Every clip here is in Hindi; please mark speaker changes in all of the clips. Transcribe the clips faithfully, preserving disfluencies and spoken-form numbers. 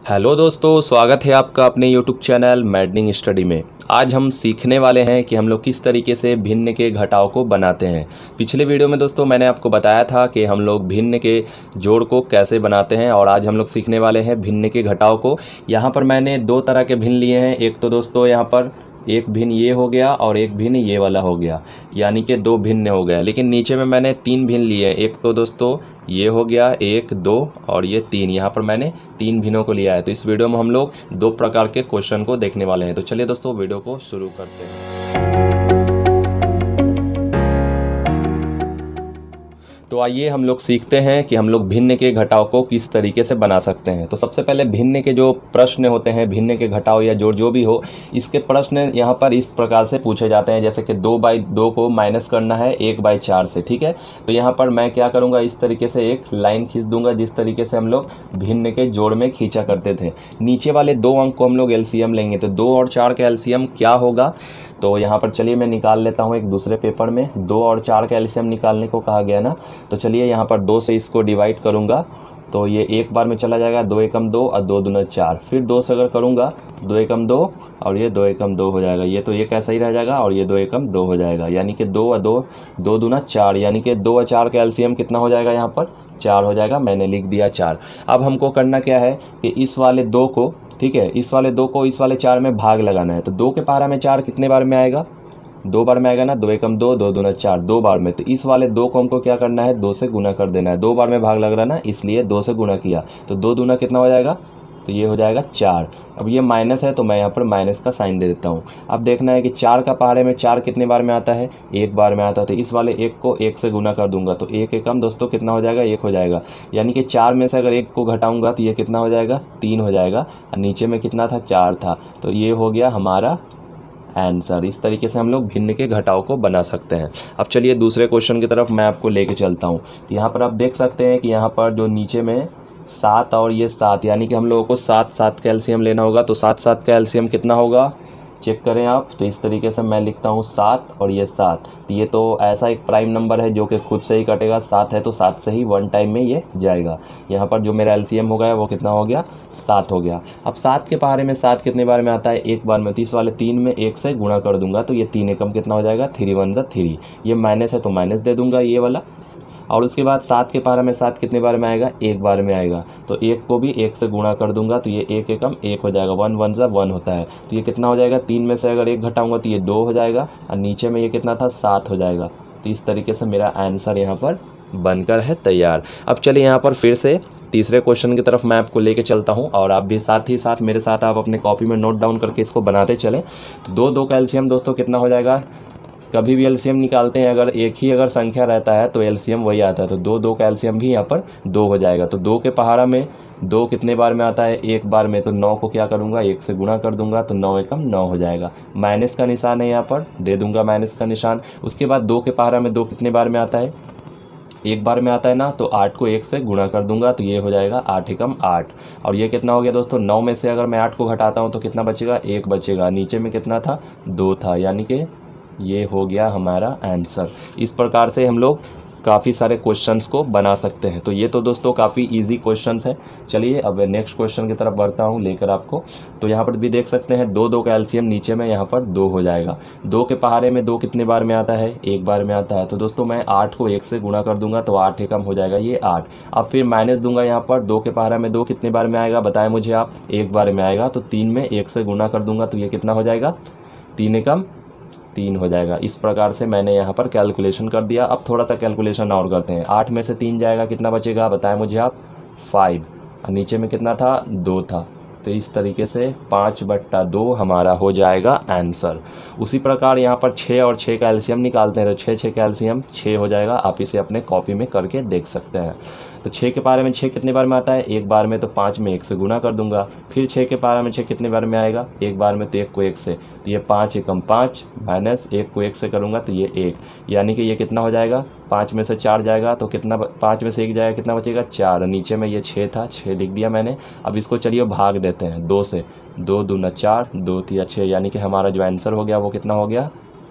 Speaker 1: हेलो दोस्तों, स्वागत है आपका अपने यूट्यूब चैनल मैडनिंग स्टडी में। आज हम सीखने वाले हैं कि हम लोग किस तरीके से भिन्न के घटाव को बनाते हैं। पिछले वीडियो में दोस्तों मैंने आपको बताया था कि हम लोग भिन्न के जोड़ को कैसे बनाते हैं और आज हम लोग सीखने वाले हैं भिन्न के घटाव को। यहाँ पर मैंने दो तरह के भिन्न लिए हैं। एक तो दोस्तों यहाँ पर एक भिन्न ये हो गया और एक भिन्न ये वाला हो गया, यानी कि दो भिन्न हो गया। लेकिन नीचे में मैंने तीन भिन्न लिए हैं। एक तो दोस्तों ये हो गया, एक, दो और ये तीन। यहाँ पर मैंने तीन भिन्नों को लिया है। तो इस वीडियो में हम लोग दो प्रकार के क्वेश्चन को देखने वाले हैं। तो चलिए दोस्तों वीडियो को शुरू करते हैं। तो आइए हम लोग सीखते हैं कि हम लोग भिन्न के घटाव को किस तरीके से बना सकते हैं। तो सबसे पहले भिन्न के जो प्रश्न होते हैं, भिन्न के घटाव या जोड़ जो भी हो, इसके प्रश्न यहाँ पर इस प्रकार से पूछे जाते हैं, जैसे कि दो बाई दो को माइनस करना है एक बाई चार से। ठीक है, तो यहाँ पर मैं क्या करूँगा, इस तरीके से एक लाइन खींच दूंगा जिस तरीके से हम लोग भिन्न के जोड़ में खींचा करते थे। नीचे वाले दो अंक को हम लोग एलसीएम लेंगे। तो दो और चार का एलसीएम क्या होगा, तो यहाँ पर चलिए मैं निकाल लेता हूँ एक दूसरे पेपर में। दो और चार का एलसीएम निकालने को कहा गया ना, तो चलिए यहाँ पर दो से इसको डिवाइड करूँगा तो ये एक बार में चला जाएगा, दो एकम दो और दो दूना चार। फिर दो से अगर करूँगा, दो एकम दो और ये दो एकम दो हो जाएगा। ये तो ये कैसा ही रह जाएगा और ये दो एकम दो हो जाएगा, यानी कि दो और दो, दो दूना चार, यानी कि दो और चार का एलसीएम कितना हो जाएगा, यहाँ पर चार हो जाएगा। मैंने लिख दिया चार। अब हमको करना क्या है कि इस वाले दो को, ठीक है, इस वाले दो को इस वाले चार में भाग लगाना है। तो दो के पहाड़ा में चार कितने बार में आएगा, दो बार में आएगा ना। दो एकम दो, दो दूना चार, दो बार में। तो इस वाले दो को हमको क्या करना है, दो से गुना कर देना है। दो बार में भाग लग रहा है ना, इसलिए दो से गुना किया। तो दो दूना कितना हो जाएगा, तो ये हो जाएगा चार। अब ये माइनस है तो मैं यहाँ पर माइनस का साइन दे देता हूँ। अब देखना है कि चार का पहाड़े में चार कितने बार में आता है, एक बार में आता है। तो इस वाले एक को एक से गुना कर दूंगा तो एक एकम दोस्तों कितना हो जाएगा, एक हो जाएगा। यानी कि चार में से अगर एक को घटाऊंगा तो ये कितना हो जाएगा, तीन हो जाएगा। और नीचे में कितना था, चार था। तो ये हो गया हमारा आंसर। इस तरीके से हम लोग भिन्न के घटाव को बना सकते हैं। अब चलिए दूसरे क्वेश्चन की तरफ मैं आपको लेके चलता हूँ। तो यहाँ पर आप देख सकते हैं कि यहाँ पर जो नीचे में सात और ये सात, यानी कि हम लोगों को सात सात का एलसीएम लेना होगा। तो सात सात का एलसीएम कितना होगा, चेक करें आप। तो इस तरीके से मैं लिखता हूँ सात और ये सात। ये तो ऐसा एक प्राइम नंबर है जो कि खुद से ही कटेगा। सात है तो सात से ही वन टाइम में ये जाएगा। यहाँ पर जो मेरा एलसीएम हो गया वो कितना हो गया, सात हो गया। अब सात के पहाड़े में सात कितने बार में आता है, एक बार में। तीस वाले तीन में एक से गुणा कर दूंगा तो ये तीन एकम कितना हो जाएगा, थ्री वन ज़ा थ्री। ये माइनस है तो माइनस दे दूंगा ये वाला। और उसके बाद सात के पहाड़ा में सात कितने बार में आएगा, एक बार में आएगा। तो एक को भी एक से गुणा कर दूंगा तो ये एक एकम एक हो जाएगा। वन वन ज़ा वन होता है। तो ये कितना हो जाएगा, तीन में से अगर एक घटाऊंगा तो ये दो हो जाएगा और नीचे में ये कितना था, सात हो जाएगा। तो इस तरीके से मेरा आंसर यहाँ पर बनकर है तैयार। अब चलिए यहाँ पर फिर से तीसरे क्वेश्चन की तरफ मैं आपको लेके चलता हूँ और आप भी साथ ही साथ मेरे साथ आप अपने कॉपी में नोट डाउन करके इसको बनाते चलें। तो दो दो का एलसीएम दोस्तों कितना हो जाएगा, कभी भी एलसीएम निकालते हैं अगर एक ही अगर संख्या रहता है तो एलसीएम वही आता है। तो दो दो का एलसीएम भी यहाँ पर दो हो जाएगा। तो दो के पहाड़ा में दो कितने बार में आता है, एक बार में। तो नौ को क्या करूँगा, एक से गुणा कर दूंगा तो नौ एकम नौ हो जाएगा। माइनस का निशान है यहाँ पर, दे दूंगा माइनस का निशान। उसके बाद दो के पहाड़ा में दो कितने बार में आता है, एक बार में आता है ना। तो आठ को एक से गुणा कर दूंगा तो ये हो जाएगा आठ एकम आठ। और ये कितना हो गया दोस्तों, नौ में से अगर मैं आठ को घटाता हूँ तो कितना बचेगा, एक बचेगा। नीचे में कितना था, दो था, यानी कि ये हो गया हमारा आंसर। इस प्रकार से हम लोग काफ़ी सारे क्वेश्चंस को बना सकते हैं। तो ये तो दोस्तों काफ़ी इजी क्वेश्चंस है। चलिए अब नेक्स्ट क्वेश्चन की तरफ बढ़ता हूँ लेकर आपको। तो यहाँ पर भी देख सकते हैं दो दो का एलसीएम नीचे में यहाँ पर दो हो जाएगा। दो के पहाड़े में दो कितने बार में आता है, एक बार में आता है। तो दोस्तों मैं आठ को एक से गुणा कर दूंगा तो आठ एकम हो जाएगा ये आठ। अब फिर माइनस दूंगा यहाँ पर, दो के पहाड़े में दो कितने बार में आएगा बताएं मुझे आप, एक बार में आएगा। तो तीन में एक से गुणा कर दूंगा तो ये कितना हो जाएगा, तीन एकम तीन हो जाएगा। इस प्रकार से मैंने यहाँ पर कैलकुलेशन कर दिया। अब थोड़ा सा कैलकुलेशन और करते हैं। आठ में से तीन जाएगा, कितना बचेगा बताएं मुझे आप, फाइव। और नीचे में कितना था, दो था। तो इस तरीके से पाँच बट्टा दो हमारा हो जाएगा आंसर। उसी प्रकार यहाँ पर छः और छः का एलसीएम निकालते हैं। तो छः छः का एलसीएम छः हो जाएगा। आप इसे अपने कॉपी में करके देख सकते हैं। तो छः के पारे में छः कितने बार में आता है, एक बार में। तो पाँच में एक से गुना कर दूंगा। फिर छः के पारे में छः कितने बार में आएगा, एक बार में। तो एक को एक से, तो ये पाँच एकम पाँच माइनस एक को एक से करूँगा तो ये एक, यानी कि ये कितना हो जाएगा, पाँच में से चार जाएगा तो कितना, पाँच में से एक जाएगा कितना बचेगा, चार। नीचे में ये छः था, छः लिख दिया मैंने। अब इसको चलिए भाग देते हैं दो से। दो दूना चार, दो तिया छः, यानी कि हमारा जो आंसर हो गया वो कितना हो गया,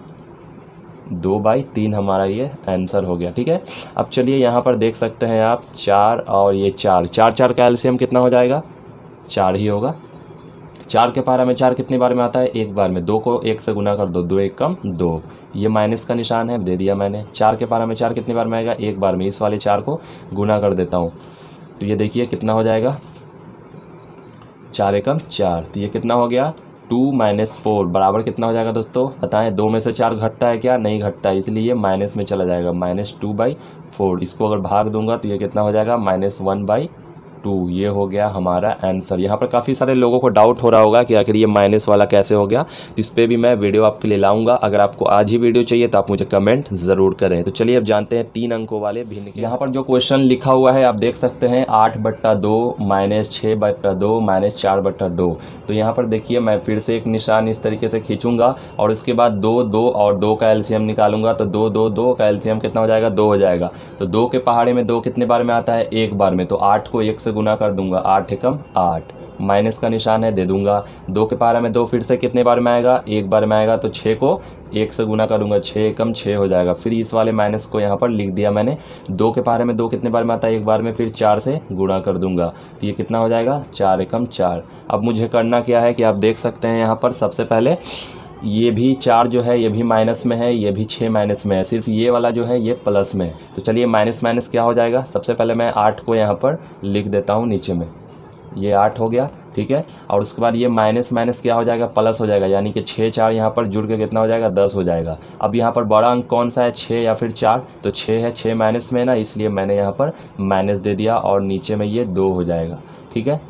Speaker 1: दो बाई तीन हमारा ये आंसर हो गया। ठीक है, अब चलिए यहाँ पर देख सकते हैं आप चार और ये चार, चार चार का एलसीएम कितना हो जाएगा, चार ही होगा। चार के पहाड़ा में चार कितनी बार में आता है? एक बार में। दो को एक से गुना कर दो, दो एक कम दो, ये माइनस का निशान है, दे दिया मैंने। चार के पहाड़ा में चार कितनी बार में आएगा? एक बार में। इस वाले चार को गुना कर देता हूँ तो ये देखिए कितना हो जाएगा, चार एकम चार। तो ये कितना हो गया? टू माइनस फोर बराबर कितना हो जाएगा दोस्तों? बताएं, दो में से चार घटता है क्या? नहीं घटता है, इसलिए माइनस में चला जाएगा, माइनस टू बाई फोर। इसको अगर भाग दूंगा तो ये कितना हो जाएगा? Minus one by two. ये हो गया हमारा आंसर। यहाँ पर काफ़ी सारे लोगों को डाउट हो रहा होगा कि आखिर ये माइनस वाला कैसे हो गया, तो इस पर भी मैं वीडियो आपके लिए लाऊंगा। अगर आपको आज ही वीडियो चाहिए तो आप मुझे कमेंट ज़रूर करें। तो चलिए अब जानते हैं तीन अंकों वाले भिन्न के। यहाँ पर जो क्वेश्चन लिखा हुआ है आप देख सकते हैं, आठ बट्टा दो माइनस छः बट्टा दो माइनस चार बट्टा दो। तो यहाँ पर देखिए मैं फिर से एक निशान इस तरीके से खींचूंगा और उसके बाद दो दो और दो का एलसीएम निकालूंगा। तो दो दो दो का एलसीएम कितना हो जाएगा? दो हो जाएगा। तो दो के पहाड़े में दो कितने बार में आता है? एक बार में। तो आठ को एक से गुना कर दूंगा, आठ एकम आठ, माइनस का निशान है, दे दूंगा। दो के पहाड़े में दो फिर से कितने बार में आएगा? एक बार में आएगा। तो छः को एक से गुना करूंगा, छः एकम छः हो जाएगा। फिर इस वाले माइनस को यहाँ पर लिख दिया मैंने। दो के पहाड़े में दो कितने बार में आता है? एक बार में। फिर चार से गुणा कर दूंगा तो ये कितना हो जाएगा? चार एकम चार। अब मुझे करना क्या है कि आप देख सकते हैं यहाँ पर सबसे पहले ये भी चार जो है ये भी माइनस में है, ये भी छः माइनस में है, सिर्फ ये वाला जो है ये प्लस में है। तो चलिए माइनस माइनस क्या हो जाएगा? सबसे पहले मैं आठ को यहाँ पर लिख देता हूँ नीचे में, ये आठ हो गया, ठीक है। और उसके बाद ये माइनस माइनस क्या हो जाएगा? प्लस हो जाएगा, यानी कि छः चार यहाँ पर जुड़ के कितना हो जाएगा? दस हो जाएगा। अब यहाँ पर बड़ा अंक कौन सा है? छः या फिर चार? तो छः है, छः माइनस में है ना, इसलिए मैंने यहाँ पर माइनस दे दिया और नीचे में ये दो हो जाएगा, ठीक है।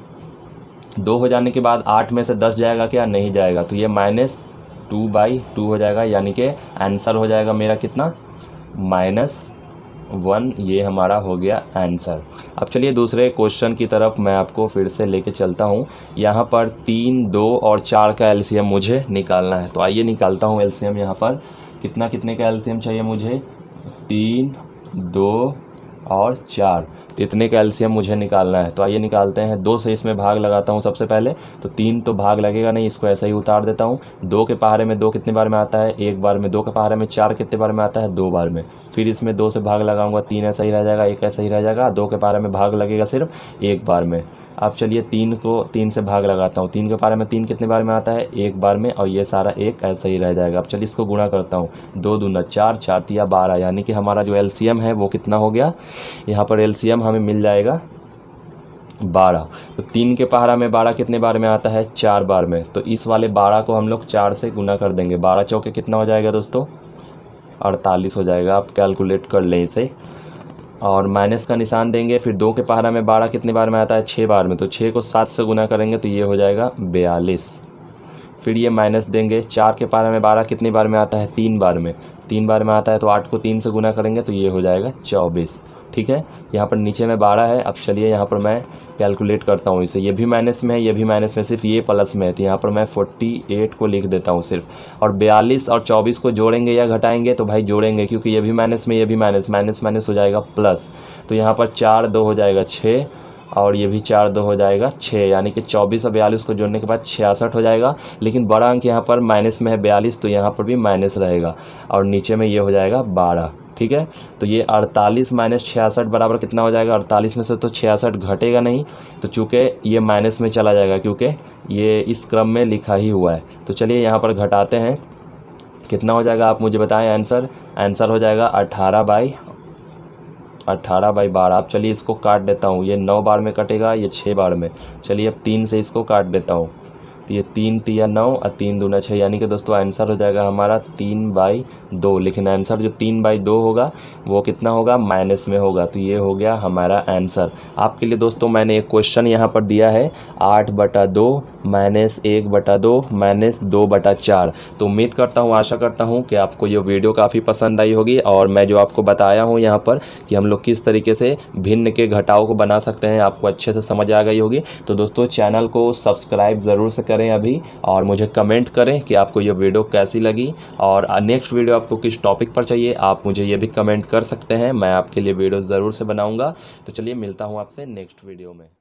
Speaker 1: दो हो जाने के बाद आठ में से दस जाएगा क्या? नहीं जाएगा। तो ये माइनस टू बाई टू हो जाएगा, यानी कि आंसर हो जाएगा मेरा कितना? Minus one. ये हमारा हो गया आंसर। अब चलिए दूसरे क्वेश्चन की तरफ मैं आपको फिर से लेके चलता हूँ। यहाँ पर तीन, दो और चार का एलसीएम मुझे निकालना है। तो आइए निकालता हूँ एलसीएम। यहाँ पर कितना कितने का एलसीएम चाहिए मुझे? तीन, दो और चार, तो इतने का एलसीएम मुझे निकालना है। तो आइए निकालते हैं। दो से इसमें भाग लगाता हूँ सबसे पहले, तो तीन तो भाग लगेगा नहीं, इसको ऐसा ही उतार देता हूँ। दो के पहाड़े में दो कितने बार में आता है? एक बार में। दो के पहाड़े में चार कितने बार में आता है? दो बार में। फिर इसमें दो से भाग लगाऊंगा, तीन ऐसा ही रह जाएगा, एक ऐसा ही रह जाएगा। दो के पहाड़े में भाग लगेगा सिर्फ एक बार में। अब चलिए तीन को तीन से भाग लगाता हूँ। तीन के पहाड़े में तीन कितने बार में आता है? एक बार में, और ये सारा एक ऐसा ही रह जाएगा। अब चलिए इसको गुणा करता हूँ, दो दूना चार, चार तिया बारह, यानी कि हमारा जो एलसीएम है वो कितना हो गया? यहाँ पर एलसीएम हमें मिल जाएगा बारह। तो तीन के पहाड़ा में बारह कितने बार में आता है? चार बार में। तो इस वाले बारह को हम लोग चार से गुना कर देंगे। बारह चौके कितना हो जाएगा दोस्तों? अड़तालीस हो जाएगा। आप कैलकुलेट कर लें इसे और माइनस का निशान देंगे। फिर दो के पहाड़ा में बारह कितने बार में आता है? छः बार में। तो छः को सात से गुना करेंगे तो ये हो जाएगा बयालीस। फिर ये माइनस देंगे। चार के पहाड़ा में बारह कितनी बार में आता है? तीन बार में। तीन बार में आता है तो आठ को तीन से गुना करेंगे तो ये हो जाएगा चौबीस, ठीक है। यहाँ पर नीचे में बारह है। अब चलिए यहाँ पर मैं कैलकुलेट करता हूँ इसे। ये भी माइनस में है, ये भी माइनस में, सिर्फ ये प्लस में है। तो यहाँ पर मैं अड़तालीस को लिख देता हूँ सिर्फ। और बयालीस और चौबीस को जोड़ेंगे या घटाएंगे? तो भाई जोड़ेंगे, क्योंकि ये भी माइनस में, ये भी माइनस, माइनस माइनस हो जाएगा प्लस। तो यहाँ पर चार दो हो जाएगा छः, और ये भी चार दो हो जाएगा छः, यानी कि चौबीस और बयालीस को जोड़ने के बाद छियासठ हो जाएगा। लेकिन बड़ा अंक यहाँ पर माइनस में है बयालीस, तो यहाँ पर भी माइनस रहेगा और नीचे में ये हो जाएगा बारह, ठीक है। तो ये अड़तालीस माइनस छियासठ बराबर कितना हो जाएगा? अड़तालीस में से तो छियासठ घटेगा नहीं, तो चूँकि ये माइनस में चला जाएगा क्योंकि ये इस क्रम में लिखा ही हुआ है। तो चलिए यहाँ पर घटाते हैं, कितना हो जाएगा आप मुझे बताएं आंसर। आंसर हो जाएगा अठारह बाई अट्ठारह बाई बारह। अब चलिए इसको काट देता हूँ, ये नौ बार में कटेगा, ये छः बार में। चलिए अब तीन से इसको काट देता हूँ, तो ये तीन तिया नौ और तीन दूना छः, यानी कि दोस्तों आंसर हो जाएगा हमारा तीन बाई दो। लेकिन आंसर जो तीन बाई दो होगा वो कितना होगा? माइनस में होगा। तो ये हो गया हमारा आंसर। आपके लिए दोस्तों मैंने एक क्वेश्चन यहाँ पर दिया है, आठ बटा दो माइनस एक बटा दो माइनस दो बटा चार। तो उम्मीद करता हूँ, आशा करता हूँ कि आपको ये वीडियो काफ़ी पसंद आई होगी। और मैं जो आपको बताया हूँ यहाँ पर कि हम लोग किस तरीके से भिन्न के घटाव को बना सकते हैं, आपको अच्छे से समझ आ गई होगी। तो दोस्तों चैनल को सब्सक्राइब ज़रूर से करें अभी, और मुझे कमेंट करें कि आपको ये वीडियो कैसी लगी और नेक्स्ट वीडियो आपको किस टॉपिक पर चाहिए, आप मुझे ये भी कमेंट कर सकते हैं। मैं आपके लिए वीडियो ज़रूर से बनाऊँगा। तो चलिए मिलता हूँ आपसे नेक्स्ट वीडियो में।